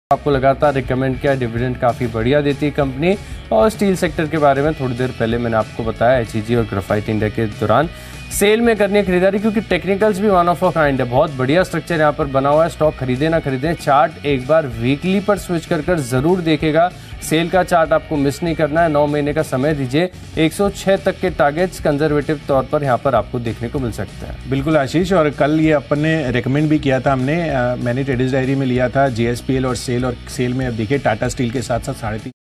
आपको लगातार रिकमेंड किया, डिविडेंड काफ़ी बढ़िया देती है कंपनी। और स्टील सेक्टर के बारे में थोड़ी देर पहले मैंने आपको बताया, एचईजी और ग्रेफाइट इंडिया के दौरान सेल में करनी है खरीदारी, क्योंकि टेक्निकल्स भी वन ऑफ अ काइंड है। बहुत बढ़िया स्ट्रक्चर यहाँ पर बना हुआ है। स्टॉक खरीदे ना खरीदें, चार्ट एक बार वीकली पर स्विच कर ज़रूर देखेगा। सेल का चार्ट आपको मिस नहीं करना है। 9 महीने का समय दीजिए। 106 तक के टारगेट्स कंजर्वेटिव तौर पर यहाँ पर आपको देखने को मिल सकते हैं। बिल्कुल आशीष, और कल ये अपन ने रेकमेंड भी किया था, मैंने ट्रेडर्स डायरी में लिया था JSPL और सेल में अब देखिए टाटा स्टील के साथ साथ 3.5